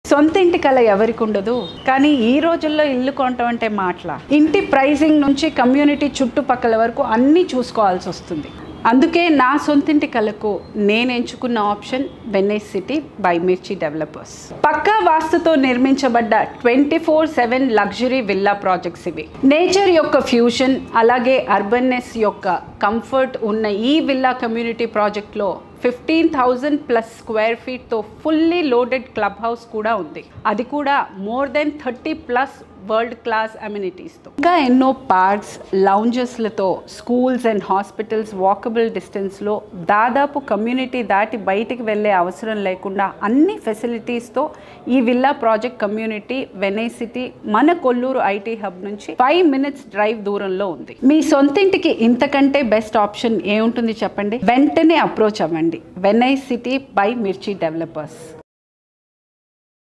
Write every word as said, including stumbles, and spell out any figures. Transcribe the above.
సొంత ఇంటి కళ ఎవరికి ఉండదు, కానీ ఈ రోజుల్లో ఇల్లు కొనటం అంటే మాటల. ఇంటి ప్రైసింగ్ నుంచి కమ్యూనిటీ చుట్టుపక్కల వరకు అన్నీ చూసుకోవాల్సి వస్తుంది. అందుకే నా సొంతింటి కళకు నేను ఎంచుకున్న option Venice city by Mirchi developers. పక్కా వాస్తుతో నిర్మించబడ్డ twenty four seven luxury villa projects ఇవి. నేచర్ యొక్క ఫ్యూజన్ అలాగే అర్బన్నెస్ యొక్క కంఫర్ట్ ఉన్న ఈ విల్లా కమ్యూనిటీ ప్రాజెక్ట్లో ఫిఫ్టీన్ థౌజండ్ ప్లస్ స్క్వేర్ ఫీట్తో ఫుల్లీ లోడెడ్ క్లబ్ హౌస్ కూడా ఉంది. అది కూడా more then thirty plus world class అమ్యూనిటీస్తో. ఇంకా ఎన్నో పార్క్స్, లౌంజెస్లతో, స్కూల్స్ అండ్ హాస్పిటల్స్ వాకబుల్ డిస్టెన్స్లో, దాదాపు కమ్యూనిటీ దాటి బయటికి వెళ్ళే అవసరం లేకుండా అన్ని ఫెసిలిటీస్తో ఈ villa project community Venice city మన కొల్లూరు ఐటీ హబ్ నుంచి ఫైవ్ మినిట్స్ డ్రైవ్ దూరంలో ఉంది. మీ సొంతింటికి ఇంతకంటే బెస్ట్ ఆప్షన్ ఏముంటుంది చెప్పండి? వెంటనే అప్రోచ్ అవ్వండి Venice city by Mirchi developers.